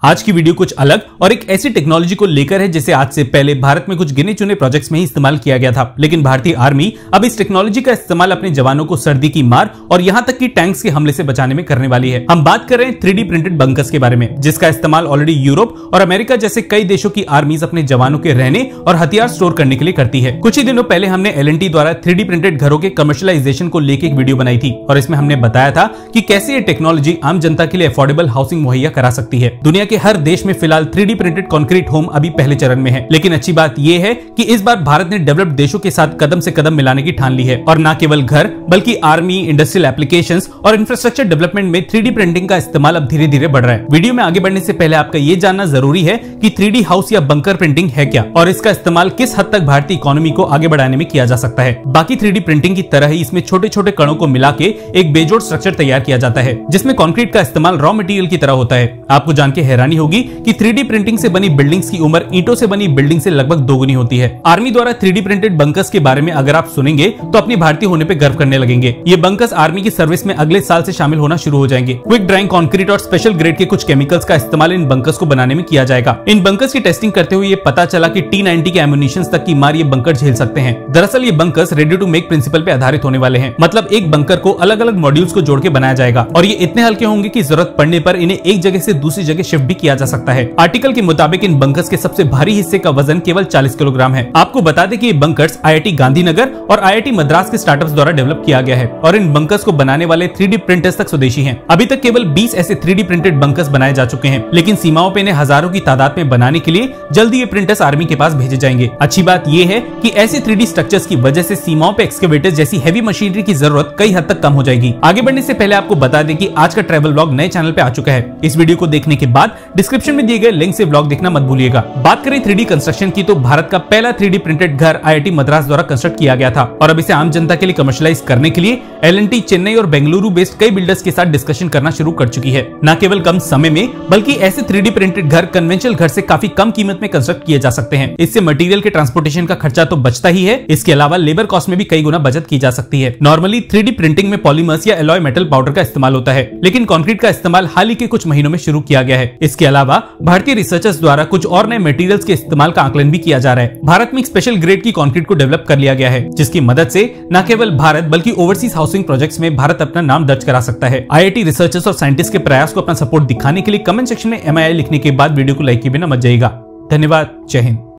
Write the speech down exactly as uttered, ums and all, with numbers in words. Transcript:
आज की वीडियो कुछ अलग और एक ऐसी टेक्नोलॉजी को लेकर है जिसे आज से पहले भारत में कुछ गिने चुने प्रोजेक्ट्स में ही इस्तेमाल किया गया था, लेकिन भारतीय आर्मी अब इस टेक्नोलॉजी का इस्तेमाल अपने जवानों को सर्दी की मार और यहां तक कि टैंक्स के हमले से बचाने में करने वाली है। हम बात कर रहे हैं थ्री डी प्रिंटेड बंकर्स के बारे में, जिसका इस्तेमाल ऑलरेडी यूरोप और अमेरिका जैसे कई देशों की आर्मीज अपने जवानों के रहने और हथियार स्टोर करने के लिए करती है। कुछ ही दिनों पहले हमने एल एंड टी द्वारा थ्री डी प्रिंटेड घरों के कमर्शियलाइजेशन को लेकर एक वीडियो बनाई थी और इसमें हमने बताया था कि कैसे ये टेक्नोलॉजी आम जनता के लिए अफोर्डेबल हाउसिंग मुहैया करा सकती है। दुनिया के हर देश में फिलहाल three D printed concrete home अभी पहले चरण में है, लेकिन अच्छी बात यह है कि इस बार भारत ने डेवलप्ड देशों के साथ कदम से कदम मिलाने की ठान ली है और न केवल घर बल्कि आर्मी, इंडस्ट्रियल एप्लीकेशंस और इंफ्रास्ट्रक्चर डेवलपमेंट में थ्री डी प्रिंटिंग का इस्तेमाल अब धीरे धीरे बढ़ रहा है। वीडियो में आगे बढ़ने से पहले आपका यह जानना जरूरी है कि थ्री डी हाउस या बंकर प्रिंटिंग है क्या और इसका इस्तेमाल किस हद तक भारतीय इकोनॉमी को आगे बढ़ाने में किया जा सकता है। बाकी थ्री डी प्रिंटिंग की तरह ही इसमें छोटे छोटे कणों को मिला के एक बेजोड़ स्ट्रक्चर तैयार किया जाता है, जिसमें कंक्रीट का इस्तेमाल रॉ मटेरियल की तरह होता है। आपको जान के हैरानी होगी कि थ्री डी प्रिंटिंग से बनी बिल्डिंग्स की उम्र ईंटों से बनी बिल्डिंग से लगभग दोगुनी होती है। आर्मी द्वारा थ्री डी प्रिंटेड बंकर्स के बारे में अगर आप सुनेंगे तो अपनी भारतीय होने पे गर्व करने लगेंगे। ये बंकर्स आर्मी की सर्विस में अगले साल से शामिल होना शुरू हो जाएंगे। क्विक ड्राइंग कंक्रीट और स्पेशल ग्रेड के कुछ केमिकल्स का इस्तेमाल इन बंकर्स को बनाने में किया जाएगा। इन बंकर्स की टेस्टिंग करते हुए ये पता चला कि टी नाइंटी के एमुनिशन तक की मार ये बंकर झेल सकते हैं। दरअसल ये bunkers ready to make principle पे आधारित होने वाले हैं, मतलब एक बंकर को अलग अलग मॉड्यूल्स को जोड़ के बनाया जाएगा और ये इतने हल्के होंगे कि जरूरत पड़ने पर इन्हें एक जगह से दूसरी जगह शिफ्ट भी किया जा सकता है। आर्टिकल के मुताबिक इन बंकर्स के सबसे भारी हिस्से का वजन केवल चालीस किलोग्राम है। आपको बता दें कि ये bunkers I I T Gandhinagar और आई आई टी मद्रास के स्टार्टअप्स द्वारा डेवलप किया गया है और इन बंकर्स को बनाने वाले थ्री डी प्रिंटर्स तक स्वदेशी हैं। अभी तक केवल बीस ऐसे थ्री डी प्रिंटेड बंकर्स बनाए जा चुके हैं, लेकिन सीमाओं पे इन्हें हजारों की तादाद में बनाने के लिए जल्दी ये प्रिंटर्स आर्मी के पास भेजे जाएंगे। अच्छी बात यह है कि ऐसे थ्री डी स्ट्रक्चर्स की वजह से सीमाओं पे एक्सकेवेटर्स जैसी हैवी मशीनरी की जरूरत कई हद तक कम हो जाएगी। आगे बढ़ने से पहले आपको बता दें कि आज का ट्रैवल व्लॉग नए चैनल पे आ चुका है। इस वीडियो को देखने के बाद डिस्क्रिप्शन में दिए गए लिंक से व्लॉग देखना मत भूलिएगा। बात करें थ्री डी कंस्ट्रक्शन की तो भारत का पहला थ्री डी प्रिंटेड घर आई आई टी मद्रास द्वारा कंस्ट्रक्ट किया गया था और अब इसे आम जनता के लिए कमर्शियलाइज करने के लिए एल एंड टी चेन्नई और बेंगलुरु बेस्ड कई बिल्डर्स के साथ डिस्कशन करना शुरू कर चुकी है। न केवल कम समय में बल्कि ऐसे थ्री डी प्रिंटेड घर कन्वेंशनल घर से काफी कम कीमत में कंस्ट्रक्ट किए जा सकते हैं। इससे मटेरियल के ट्रांसपोर्टेशन का खर्चा तो बचता ही है, इसके अलावा लेबर कॉस्ट में भी कई गुना बचत की जा सकती है। नॉर्मली थ्री डी प्रिंटिंग में पॉलीमर्स या एलॉय मेटल पाउडर का इस्तेमाल होता है, लेकिन कंक्रीट का इस्तेमाल हाल ही के कुछ महीनों में शुरू किया गया है। इसके अलावा भारतीय रिसर्चर्स द्वारा कुछ और नए मटेरियल्स के इस्तेमाल का आकलन भी किया जा रहा है। भारत में एक स्पेशल ग्रेड की कंक्रीट को डेवलप कर लिया गया है, जिसकी मदद से न केवल भारत बल्कि ओवरसीज हाउसिंग प्रोजेक्ट्स में भारत अपना नाम दर्ज करा सकता है। आई आई टी रिसर्चर्स और साइंटिस्ट के प्रयास को अपना सपोर्ट दिखाने के लिए कमेंट सेक्शन में एम आई आई लिखने के बाद वीडियो को लाइक किए बिना मत जाइएगा। धन्यवाद। जय हिंद।